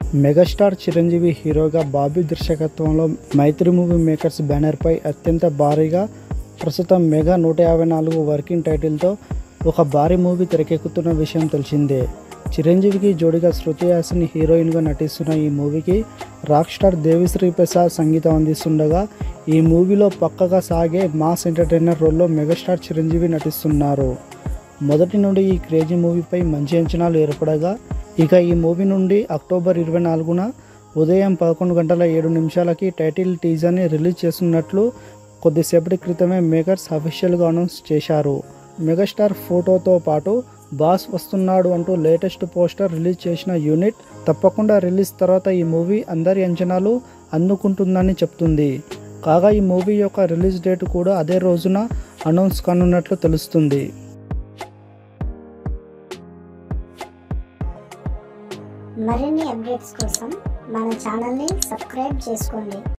Megastar Chiranjeevi హీరోగా బాబీ దర్శకత్వంలో మైత్రి movie makers బ్యానర్పై అత్యంత భారీగా ప్రస్తుతం మెగా 154 వర్కింగ్ టైటిల్తో ఒక భారీ మూవీ తెరకెక్కుతున్న విషయం తెలిసిందే. చిరంజీవికి జోడిగా శృతి హాసన్ హీరోయిన్గా నటిస్తున్న ఈ మూవీకి రాక్ స్టార్ దేవిశ్రీ ప్రసాద్ సంగీతం అందిస్తుండగా, ఈ మూవీలో పక్కగా సాగే మాస్ ఎంటర్టైనర్ రోల్లో మెగాస్టార్ చిరంజీవి నటిస్తున్నారు. మొదటి నుండి ఈ క్రేజీ మూవీపై మంచి అంచనాలు ఏర్పడగా, ఇక ఈ మూవీ నుండి అక్టోబర్ 24న ఉదయం 11:07 టైటిల్ టీజర్ని రిలీజ్ చేస్తున్నట్లు కొద్దిసేపటి క్రితమే మేకర్స్ అఫీషియల్గా అనౌన్స్ చేశారు. మెగాస్టార్ ఫోటోతో పాటు బాస్ వస్తున్నాడు అంటూ లేటెస్ట్ పోస్టర్ రిలీజ్ చేసిన యూనిట్ తప్పకుండా రిలీజ్ తర్వాత ఈ మూవీ అందరి అంచనాలు అందుకుంటుందని చెప్తుంది. కాగా ఈ మూవీ యొక్క రిలీజ్ డేట్ కూడా అదే రోజున అనౌన్స్ కానున్నట్లు తెలుస్తుంది. మరిన్ని అప్డేట్స్ కోసం మన ఛానల్ని సబ్స్క్రైబ్ చేసుకోండి.